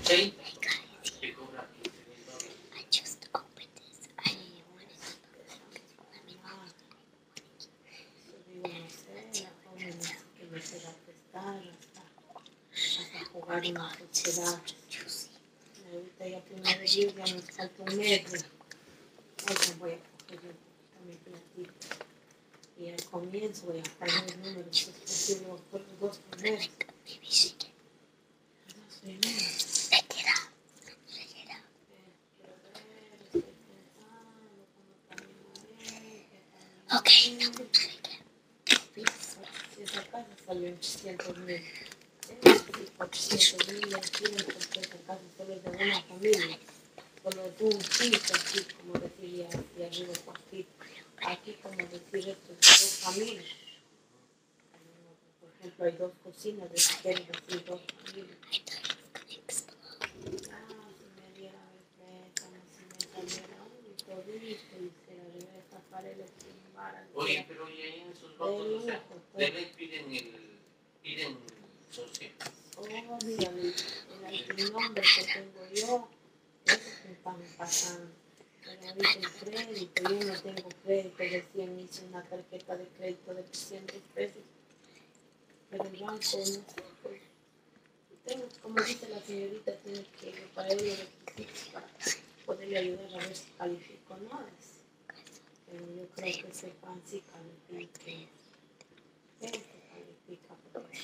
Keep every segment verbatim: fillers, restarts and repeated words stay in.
Hey guys, I just opened this. I didn't want it to let me know. Oh my god, this is so juicy. I wish it was juicy. Y al comienzo voy a poner el número sucesivo por los dos primeros. Maybe shake it. Dos primeros. Shake it up. Shake it up. Quiero ver, estoy pensando cómo cambiaré. Okay, now shake it. Please. Si esa casa salió en ochocientos mil. Y ochocientos mil ya quieren porque esa casa solo es de una familia. Solo es un piso, así como decir, y arriba el cuartito. Aquí, como decir, esto es dos familias. Por ejemplo, hay dos cocinas, de quieren decir dos familias. Ah, si me diera como si me saliera un todito y se arriba de estas paredes sin vara. Oye, pero oye, ahí en esos votos, o sea, de ley piden el, piden socio. Oh, dígame, el nombre que tengo yo, eso me están pasando. Pero dicen crédito, yo no tengo crédito, recién hice una tarjeta de crédito de trescientos pesos, pero el banco no sé, pues, tengo, como dice la señorita, tiene que para ello requisitos para poderle ayudar a ver si califico o no, es, pero yo creo que sepan si califica, él se califica porque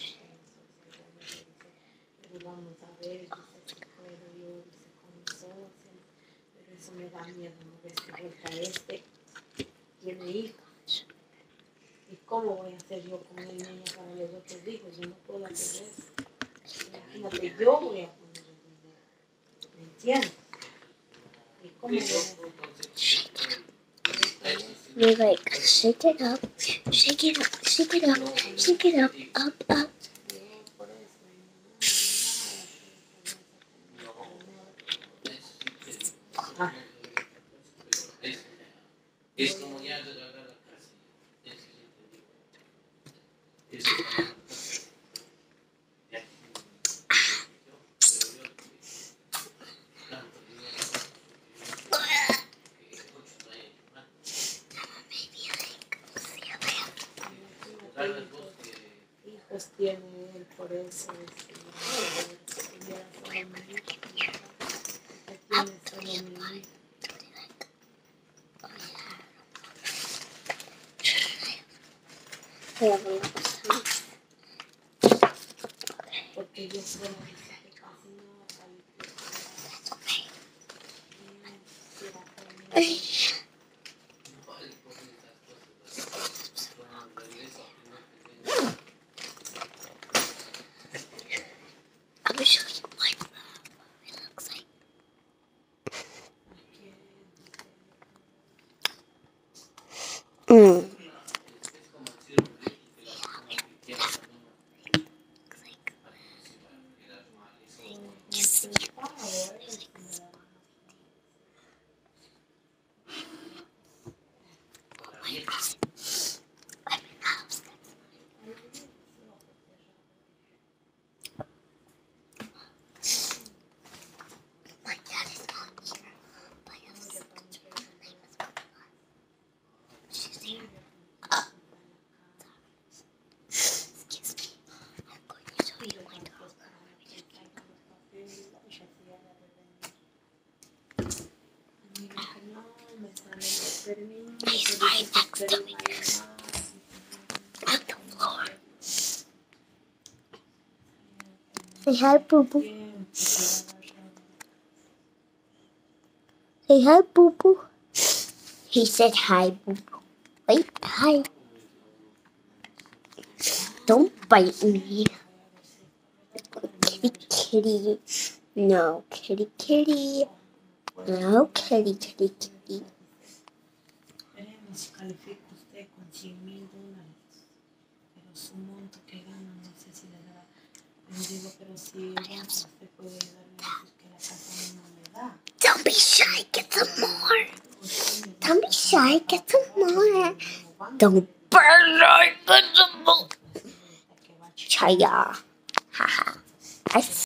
pero vamos a ver, dice si puedo yo, dice con mi socio. Eso me da miedo, no ves que vuelta este tiene hijos. ¿Y cómo voy a hacer yo con el niño para los otros hijos? Yo no puedo hacer eso. Imagínate, yo voy a poner el dinero. ¿Me entiendes? ¿Y cómo voy a hacer? You like shake it up, shake it up, shake it up, shake it up, up, up. Ah. Es como ya regalar la casa. Eso es ya. Hijos tiene él, por eso porque yo soy Ay. I'm gonna show you what it looks like. Mm. He's right next to me. On the floor. Say hi, Boo Boo. Say hi, Boo Boo. He said hi, Boo Boo. Wait, hi. Don't bite me. Kitty, kitty. No, kitty, kitty. No, kitty, kitty, kitty. Veremos si califica usted con cien mil dólares, pero su monto que gana no sé si le da. Le digo, pero si el banco usted puede ayudarme a decir que la casa no me da. Don't be shy, get some more. Don't be shy, get some more. Don't burn like get some more. Chaya. Haha. I